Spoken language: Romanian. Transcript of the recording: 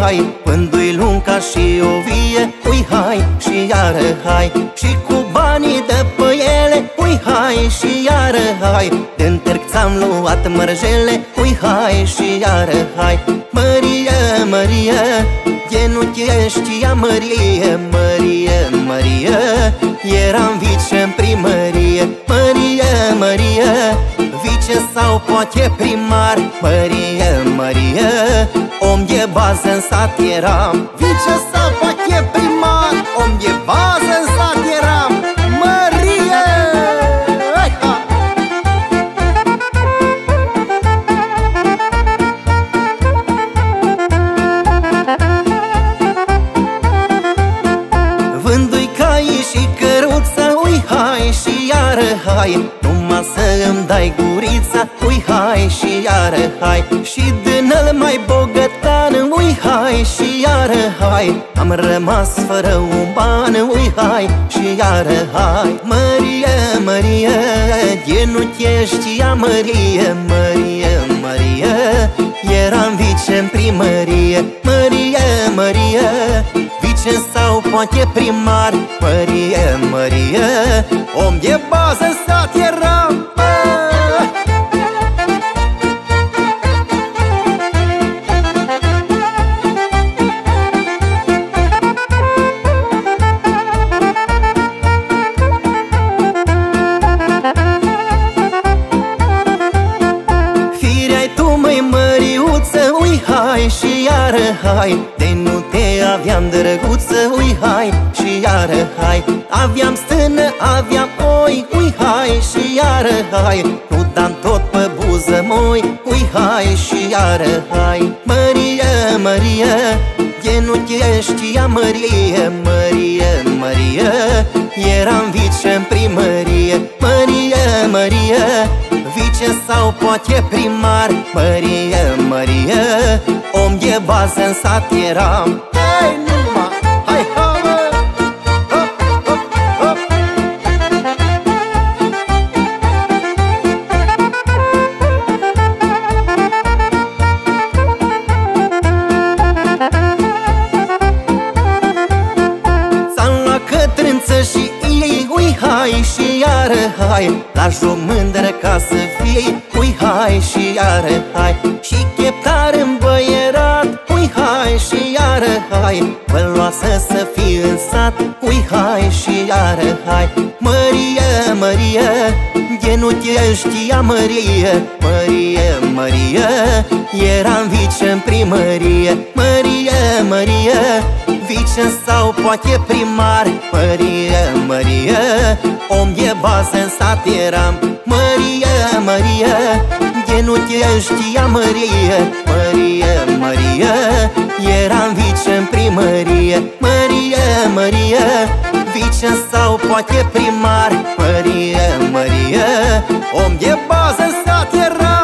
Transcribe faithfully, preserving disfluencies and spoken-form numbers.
hai, vându-i lunca și o vie, ui hai și iară hai. Și cu banii de pe ele, ui hai și iară hai. Din târg ți-am luat mărjele, ui hai și iară hai. Mărie, Mărie, e nu ești ea Mărie, Mărie, Mărie, eram vice în primărie. Mărie, Mărie, vice sau poate primar. Mărie, Mărie, om de bază în sat eram. Vice sau poate primar, om de bază în sat eram. Mărie, hai, ha! Vându-i caii și căruța, ui hai și iară hai. Numai să îmi dai gurița, ui hai și iară hai. Și din el mai bogătan, ui hai și iară hai. Am rămas fără un ban, ui hai și iară hai. Mărie, Mărie, de nu ești ea Mărie, Mărie, Mărie, eram vice în primărie. Mărie, Mărie, vice sau poate primar. Mărie, Mărie, om de bază în sat eram. Firea-i tu, măi Măriuță, ui hai și iară hai. De nu te aveam drăguță, ui hai și iară hai. Aveam stână, aveam oi, ui hai și iară hai. Nu dam tot pe buză moi, ui hai și iară hai. Mărie, Mărie, de nu ești ea Mărie, Mărie, Mărie, eram vice în primărie. Mărie, Mărie, vice sau poate primar. Mărie, Mărie, om de bază în sat eram. Hai, numai, hai, ha, mă! Hop, hop, hop! Ți-am luat cătrânță și ei, ui hai și iară hai. La joc mândră ca să fii, ui hai și iară hai. Și cheptar îmbăierat, ui hai și iară hai. Băloasă să fii în sat, ui hai și iară hai. Mărie, Mărie, de nu ești ea Mărie, Mărie, Mărie, eram vice în primărie. Mărie, Mărie, vice sau poate primar. Mărie, Mărie, om de bază în sat eram. Mărie, Mărie, de nu ești ea Mărie, Mărie, Mărie, eram vice în primărie. Mărie, Mărie, vice sau poate primar. Mărie, Mărie, om de bază în sat eram.